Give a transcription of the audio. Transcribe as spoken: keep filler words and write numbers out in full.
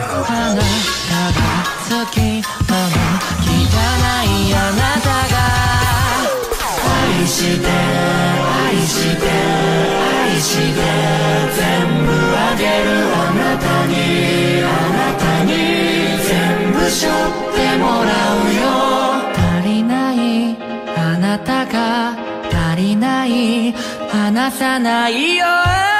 あなたが好きなの汚いあなたが愛して愛して愛して全部あげるあなたにあなたに全部背負ってもらうよ足りないあなたが足りない離さないよ